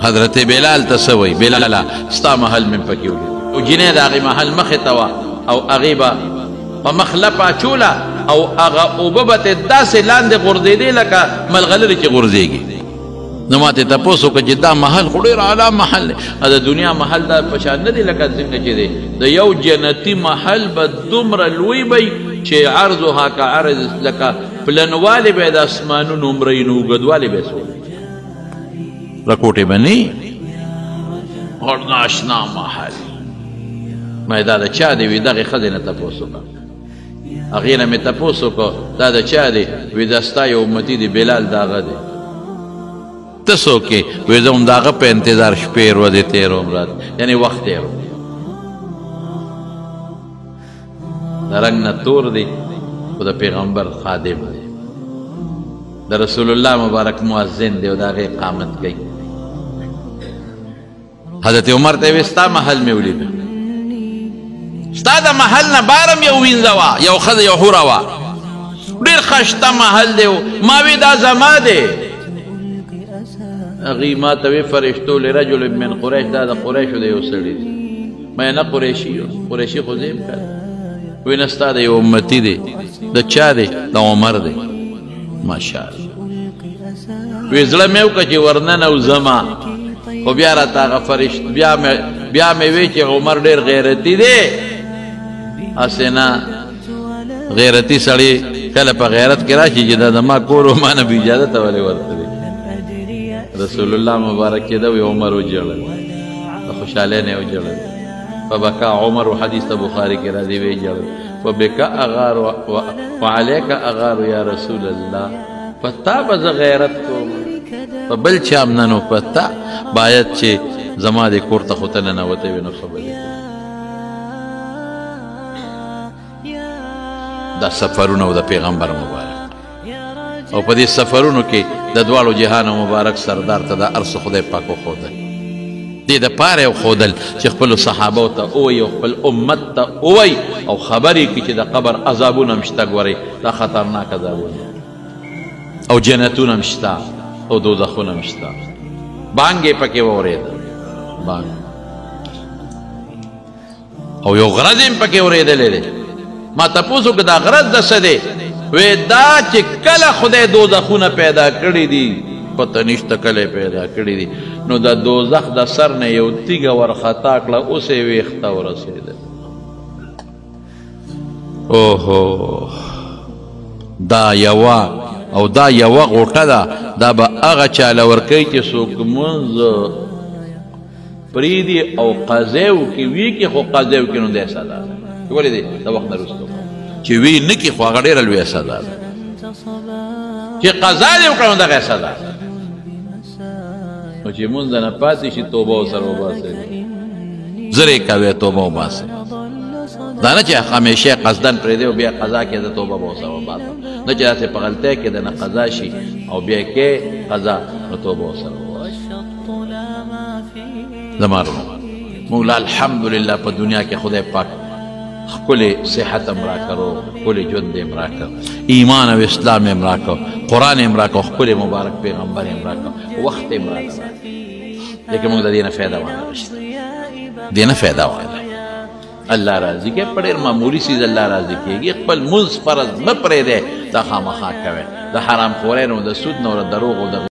حضرت بلال ته څه وایي بلاله ستا محل مې پکې ولید او جنۍ د هغې محل مخې ته وه او هغې به په مخ لپه اچوله او هغه اوبه به ترې داسې لاندې غورځېدې لکه ملغلرې چې غورځېږي. نو ما ته تپوس وکړه چې دا محل خو ډېر اعلی محل دی. د دنیا محل دا په شان نه دی لکه څنګه چې دی د یو جنتي محل به دومره لوی وی چې عرضها که عرض لکه پلنوالی به د اسمانونو عمرې نو اوږدوالی به یې څو رکوټې به نه اور ناشنا محل. ما دا د چا دی وي دغې ښځې نه تپوس وکړه هغې نه مې تپوس وکړه دا د چا دی وي دا ستا یو امتي دی بلال د هغه دی ته څوک یې وایي زه هم د هغه په انتظار شپې ورځې تېروم رات یعنې وخت تېروم د رنګ نه تور دی خو د پیغمبر خادم دی د رسول الله مبارک مؤذن دی او د هغې اقامت کوي. حضرت عمر ته یې وایي ستا محل مې ولیده ستا د محل نه بارم یو وینځه وه یو ښځه یو حوره وه ډېر ښایسته محل دی ما وی دا زما دی. هغې ما ته وی فرشتو لرجل من قریش دا د قریشو د یو سړي دی. ما نه قریشي قریشي خو زه یم که وی نه ستا د یو امتي دی د چا دی د عمر دی. ماشاءالله وی زړه مې وکړه چې ورننوځمه خو بیا راته هغه فرشت بیا مې وی چې عمر ډېر غیرتي دی هسې نه غیرتي سړی کله په غیرت کې راشي چې دا زما کور و ما نه به اجازته ولې ورتلی. رسول الله مبارک کېده وی عمر وژړل د خوشحالۍ نه یې وژړل فبکا عمر و حدیث ته بخاري کې راځي وی ژړل فبکا اغار وعلیک اغار یا رسول الله په تا به زه غیرت کوم په بل چا هم نه نو په تا باید چې زما دې کور ته خو ته ننوتی وي نو خبرې دا سفرونه و د پیغمبر مبارک او په دې سفرونو کې د دواړو جهانو مبارک سردار ته دا هر څه خدای پاک وښودل دې دپاره یې وښودل چې خپلو صحابو ته ووایي او خپل امت ته ووایي او خبرې کړي چې د قبر عذابونه هم شته ګورئ دا خطرناک عذابونه او جنتونه هم شته او دوزخونه هم شته. بانګ یې پکې واورېده بانګ او یو غرض یې پکې اورېدلی دی. ما تپوس وکړه دا غرض د څه دی وی دا چې کله خدای دوزخونه پیدا کړي دي پته نشته کله پیدا کړي دي نو د دوزخ د سر نه یو تیږه ورخطا کړه اوس یې ویښته ورسېده. اوهو دا یوه او دا یوه غوټه ده دا به هغه چاله ورکوي چې څوک لمونځ پرېږدي او قضا وکړي وي کې خو قضا وکړي نو دی سزا ده ولې دی د وخت نه وروسته چې وی نه کړي خو هغه ډېره لویه سزا ده چې قضا دې وکړه نو دغه سزا ده نو چې لمونځ نه پاتې شي توبه ورسره وباسئ زر یې کوئ توبه وباسئ دا نه چې همیشه قصدن پرېږدي او بیا قضا کې د توبه به ورسره وباسم نه چې داسې په غلطۍ کې د نه قضا شي او بیا کې قضا نو توبه ورسره وباسم. زما وروڼو موږ له الحمدلله په دنیا کې خدای پاک ښکلی صحت هم راکړو ښکلی ژوند هم راکړ ایمان او اسلام هم راکړ قرآن هم راکړ ښکلی مبارک پیغمبر هم راکړ وخت هم راکړ لیکن موږ د دې نه فایده وانخیسته دې نه فایده واخله. الله راضي کې په ډېر معمولي څیز الله راضي کېږي. خپل مونځ فرض مه پرېږدی دا خامخا کوئ د حرام خورۍ نه د سود نه د دروغ او د